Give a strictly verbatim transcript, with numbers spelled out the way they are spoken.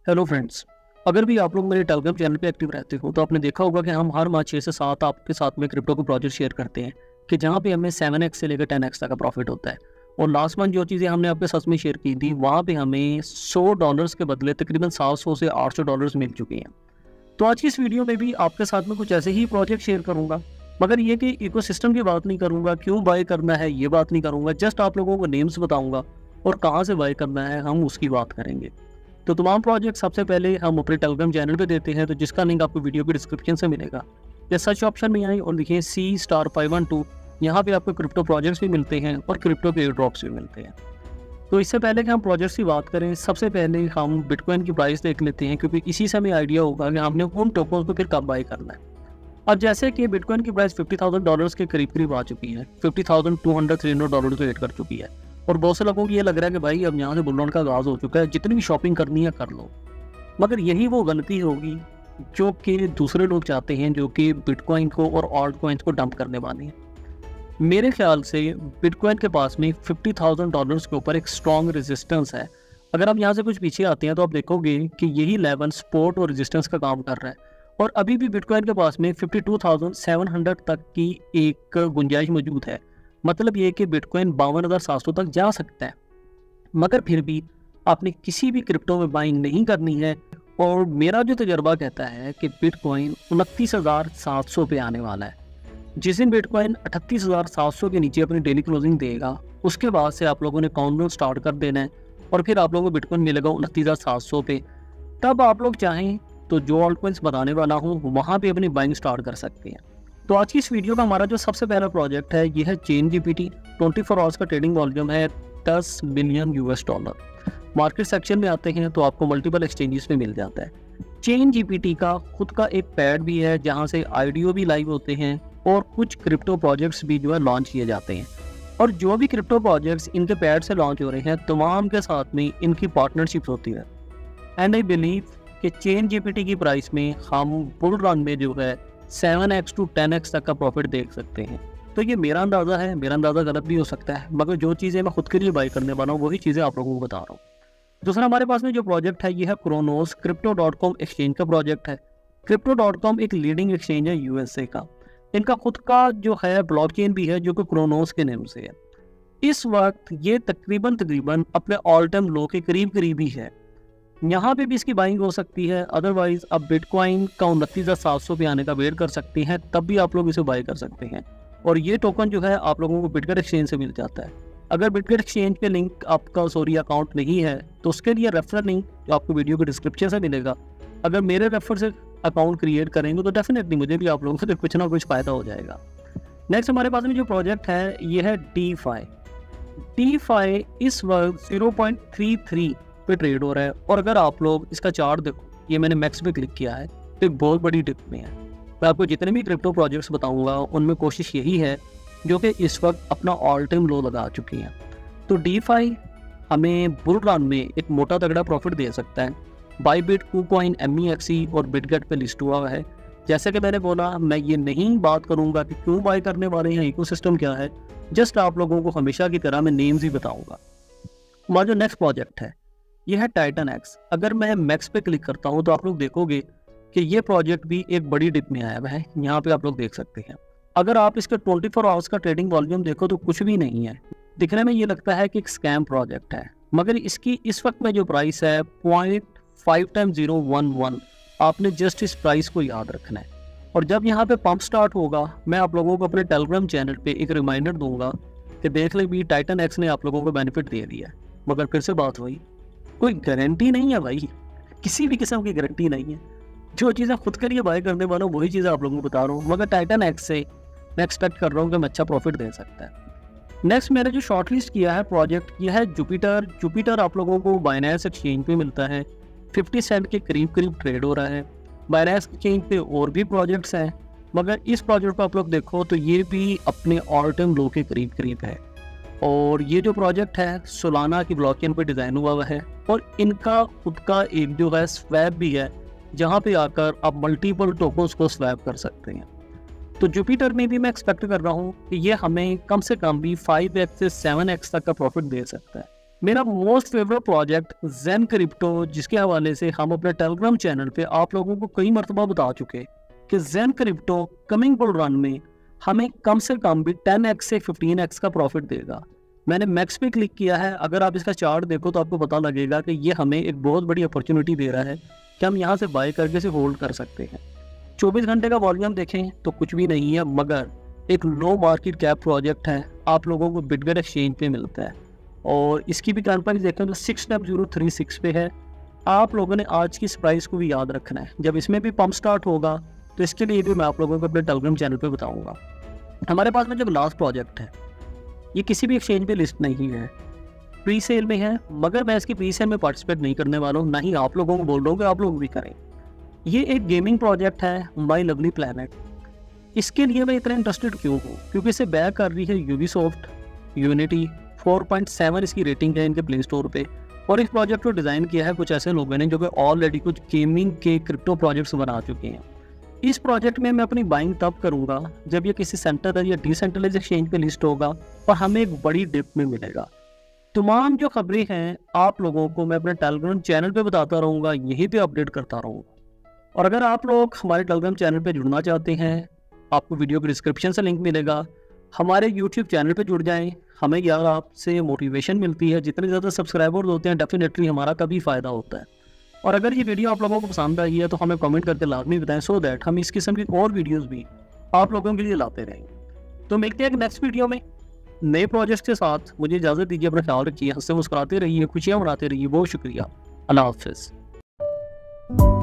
Hello friends, अगर भी आप लोग मेरे टेलीग्राम चैनल पे एक्टिव रहते हो तो आपने देखा होगा कि हम हर माह छः से सात आपके साथ में क्रिप्टो को प्रोजेक्ट शेयर करते हैं कि जहाँ पे हमें सेवन एक्स से लेकर टेन एक्स तक का प्रॉफिट होता है। और लास्ट मंथ जो चीज़ें हमने आपके साथ में शेयर की थी वहाँ पे हमें सौ डॉलर्स के बदले तकरीबन सात सौ से आठ सौ डॉलर्स मिल चुकी हैं। तो आज की इस वीडियो में भी आपके साथ में कुछ ऐसे ही प्रोजेक्ट शेयर करूँगा, मगर ये कि इकोसिस्टम की बात नहीं करूँगा, क्यों बाय करना है ये बात नहीं करूँगा, जस्ट आप लोगों को नेम्स बताऊँगा और कहाँ से बाय करना है हम उसकी बात करेंगे। तो तमाम प्रोजेक्ट सबसे पहले हम अपने टेलीग्राम चैनल पे देते हैं, तो जिसका लिंक आपको वीडियो की डिस्क्रिप्शन से मिलेगा या सर्च ऑप्शन में आए और लिखिए C star five one two. यहाँ पे आपको क्रिप्टो प्रोजेक्ट्स भी मिलते हैं और क्रिप्टो के ड्रॉप्स भी मिलते हैं। तो इससे पहले कि हम प्रोजेक्ट्स की बात करें, सबसे पहले हम बिटकॉइन की प्राइस देख लेते हैं, क्योंकि इसी से हमें आइडिया होगा कि हमने उन टोकन्स को फिर कब बाय करना है। अब जैसे कि बिटकॉइन की प्राइस फिफ्टी थाउजेंड डॉलर्स के करीब करीब आ चुकी है, fifty thousand two hundred three hundred dollar से रेट कर चुकी है और बहुत से लोगों को ये लग रहा है कि भाई अब यहाँ से बुल रन का आगाज हो चुका है, जितनी भी शॉपिंग करनी है कर लो। मगर यही वो गलती होगी जो कि दूसरे लोग चाहते हैं, जो कि बिटकॉइन को और ऑल्ट कॉइन्स को डंप करने वाले हैं। मेरे ख्याल से बिटकॉइन के पास में फिफ्टी थाउजेंड डॉलर्स के ऊपर एक स्ट्रॉन्ग रेजिस्टेंस है। अगर आप यहाँ से कुछ पीछे आते हैं तो आप देखोगे कि यही लेवल सपोर्ट और रेजिस्टेंस का काम कर रहा है और अभी भी बिटकॉइन के पास में fifty two thousand seven hundred तक की एक गुंजाइश मौजूद है। मतलब ये कि बिटकॉइन बावन हज़ार सात सौ तक जा सकता है, मगर फिर भी आपने किसी भी क्रिप्टो में बाइंग नहीं करनी है। और मेरा जो तजर्बा कहता है कि बिटकॉइन उनतीस हज़ार सात सौ पे आने वाला है। जिस दिन बिटकॉइन अठतीस हज़ार सात सौ के नीचे अपनी डेली क्लोजिंग देगा, उसके बाद से आप लोगों ने काउंटडाउन स्टार्ट कर देना है और फिर आप लोगों को बिटकॉइन मिलेगा उनतीस हज़ार सात सौ पे। तब आप लोग चाहें तो जो ऑल्ट कॉइन्स बताने वाला हूँ वहाँ पे अपनी बाइंग स्टार्ट कर सकते हैं। तो आज की इस वीडियो का हमारा जो सबसे पहला प्रोजेक्ट है ये है Chain GPT. Twenty four hours का ट्रेडिंग वॉल्यूम है दस million US dollar. Market section में आते हैं तो आपको मल्टीपल एक्सचेंजेस में मिल जाता है। चेन जीपीटी का खुद का एक पैड भी है जहां से आईडीओ भी लाइव होते हैं और कुछ क्रिप्टो प्रोजेक्ट्स भी जो है लॉन्च किए जाते हैं। और जो भी क्रिप्टो प्रोजेक्ट्स इनके पैड से लॉन्च हो रहे हैं तमाम के साथ में इनकी पार्टनरशिप होती है। एंड आई बिलीव कि चेन जीपीटी की प्राइस में हम बुल रन में जो है seven X to ten X तक का प्रॉफिट देख सकते हैं। तो ये मेरा अंदाज़ा है, मेरा अंदाज़ा गलत भी हो सकता है, मगर जो चीज़ें मैं खुद के लिए बाई करने वाला हूँ वही चीज़ें आप लोगों को बता रहा हूँ। दूसरा हमारे पास में जो प्रोजेक्ट है ये है Cronos. Crypto dot com exchange का प्रोजेक्ट है। क्रिप्टो डॉट कॉम एक लीडिंग एक्सचेंज है यूएसए का। इनका खुद का जो है ब्लॉकचेन भी है जो कि क्रोनोस के नाम से है। इस वक्त ये तकरीबन तकरीबन अपने ऑल टाइम लो के करीब करीब ही है। यहाँ पे भी इसकी बाइंग हो सकती है। अदरवाइज अब बिटकॉइन का उनतीस हज़ार सात सौ पे आने का वेट कर सकते हैं, तब भी आप लोग इसे बाई कर सकते हैं। और ये टोकन जो है आप लोगों को बिटगेट एक्सचेंज से मिल जाता है। अगर बिटगेट एक्सचेंज पे लिंक आपका सॉरी अकाउंट नहीं है तो उसके लिए रेफरल लिंक जो आपको वीडियो के डिस्क्रिप्शन से मिलेगा। अगर मेरे रेफर से अकाउंट क्रिएट करेंगे तो डेफिनेटली मुझे भी आप लोगों से कुछ ना कुछ फ़ायदा हो जाएगा। नेक्स्ट हमारे पास में जो प्रोजेक्ट है ये है डी फाई। डी फाई इस वक्त जीरो पॉइंट थ्री थ्री पे ट्रेड हो रहा है और अगर आप लोग इसका चार्ट देखो, ये मैंने मैक्स पे क्लिक किया है तो एक बहुत बड़ी डिप में है। मैं आपको जितने भी क्रिप्टो प्रोजेक्ट्स बताऊंगा उनमें कोशिश यही है जो कि इस वक्त अपना ऑल टाइम लो लगा चुकी हैं। तो डी फाई हमें बुल रन में एक मोटा तगड़ा प्रॉफिट दे सकता है। बाईबिट, कूकॉइन, एमईएक्सी और बिटगेट पे लिस्ट हुआ है। जैसे कि मैंने बोला, मैं ये नहीं बात करूंगा कि क्यों बाय करने वाले हैं, इकोसिस्टम क्या है, जस्ट आप लोगों को हमेशा की तरह मैं नेम्स ही बताऊंगा। हमारा जो नेक्स्ट प्रोजेक्ट है ये है टाइटन एक्स। अगर मैं मैक्स पे क्लिक करता हूँ तो आप लोग देखोगे कि ये प्रोजेक्ट भी एक बड़ी डिप में आया हुआ है। यहाँ पे आप लोग देख सकते हैं। अगर आप इसका ट्वेंटी फोर आवर्स का ट्रेडिंग वॉल्यूम देखो तो कुछ भी नहीं है। दिखने में ये लगता है कि एक स्कैम प्रोजेक्ट है, मगर इसकी इस वक्त में जो प्राइस है point five time zero one one, आपने जस्ट इस प्राइस को याद रखना है। और जब यहाँ पे पंप स्टार्ट होगा मैं आप लोगों को अपने टेलीग्राम चैनल पे एक रिमाइंडर दूंगा कि देख ले भी टाइटन एक्स ने आप लोगों को बेनिफिट दे दिया है। मगर फिर से बात हुई, कोई गारंटी नहीं है भाई, किसी भी किस्म की गारंटी नहीं है। जो चीज़ें खुद के लिए बाय करने वाला हूँ वही चीज़ें आप लोगों को बता रहा हूँ, मगर टाइटन एक्स से मैं एक्सपेक्ट कर रहा हूँ कि मैं अच्छा प्रॉफिट दे सकता है। नेक्स्ट मैंने जो शॉर्ट लिस्ट किया है प्रोजेक्ट यह है जुपिटर। जुपिटर आप लोगों को बाइनेंस एक्सचेंज पे मिलता है। फिफ्टी सेंट के करीब करीब ट्रेड हो रहा है। बाइनेंस एक्सचेंज पे और भी प्रोजेक्ट्स हैं, मगर इस प्रोजेक्ट को आप लोग देखो तो ये भी अपने ऑल टाइम लो के करीब करीब है। और ये जो प्रोजेक्ट है सोलाना की ब्लॉकचेन पे डिज़ाइन हुआ हुआ है और इनका खुद का एक जो है स्वैप भी है जहाँ पे आकर आप मल्टीपल टोकन्स को स्वैप कर सकते हैं। तो जुपिटर में भी मैं एक्सपेक्ट कर रहा हूँ कि ये हमें कम से कम भी फाइव एक्स से सेवन एक्स तक का प्रॉफिट दे सकता है। मेरा most favourite project Zen crypto, जिसके हवाले से हम अपने टेलीग्राम चैनल पे आप लोगों को कई मरतबा बता चुके कि Zen crypto coming bull run में हमें कम से कम भी टेन एक्स से फिफ्टीन एक्स का प्रॉफिट देगा। मैंने मैक्स पे क्लिक किया है, अगर आप इसका चार्ट देखो तो आपको पता लगेगा कि ये हमें एक बहुत बड़ी अपॉर्चुनिटी दे रहा है कि हम यहाँ से बाय करके से होल्ड कर सकते हैं। चौबीस घंटे का वॉल्यूम देखें तो कुछ भी नहीं है, मगर एक लो मार्केट कैप प्रोजेक्ट है, आप लोगों को बिटगेट एक्सचेंज पे मिलता है और इसकी भी करंट प्राइस देखें तो six double zero three six पे है। आप लोगों ने आज की इस प्राइस को भी याद रखना है, जब इसमें भी पंप स्टार्ट होगा तो इसके लिए भी मैं आप लोगों को अपने टेलीग्राम चैनल पे बताऊंगा। हमारे पास में जब लास्ट प्रोजेक्ट है, ये किसी भी एक्सचेंज पे लिस्ट नहीं है, प्री सेल में है, मगर मैं इसकी प्री सेल में पार्टिसिपेट नहीं करने वाला हूँ, ना ही आप लोगों को बोल रहा हूँ कि आप लोग भी करें। ये एक गेमिंग प्रोजेक्ट है, माय लवली प्लैनेट। इसके लिए मैं इतना इंटरेस्टेड क्यों हूँ? क्योंकि इसे बैक कर रही है Ubisoft, Unity, four point seven इसकी रेटिंग है इनके प्ले स्टोर पे, और इस प्रोजेक्ट को डिज़ाइन किया है कुछ ऐसे लोगों ने जो कि ऑलरेडी कुछ गेमिंग के क्रिप्टो प्रोजेक्ट्स बना चुके हैं। इस प्रोजेक्ट में मैं अपनी बाइंग तब करूंगा जब ये किसी सेंटर या डिसेंट्रलाइज एक्सचेंज पे लिस्ट होगा और हमें एक बड़ी डिप में मिलेगा। तमाम जो खबरें हैं आप लोगों को मैं अपने टेलीग्राम चैनल पे बताता रहूँगा, यहीं पे अपडेट करता रहूँगा। और अगर आप लोग हमारे टेलीग्राम चैनल पे जुड़ना चाहते हैं, आपको वीडियो के डिस्क्रिप्शन से लिंक मिलेगा, हमारे यूट्यूब चैनल पे जुड़ जाएं। हमें यार आपसे मोटिवेशन मिलती है, जितने ज़्यादा सब्सक्राइबर्स होते हैं डेफिनेटली हमारा कभी फ़ायदा होता है। और अगर ये वीडियो आप लोगों को पसंद आई है तो हमें कमेंट करके लाजमी बताएं, सो दैट हम इस किस्म की और वीडियोस भी आप लोगों के लिए लाते रहेंगे। तो मिलते हैं नेक्स्ट वीडियो में नए प्रोजेक्ट्स के साथ। मुझे इजाज़त दीजिए, अपना ख्याल रखिए, हंसते मुस्कुराते रहिए, खुशियाँ मनाते रहिए। बहुत शुक्रिया, अल्लाह हाफ़िज़।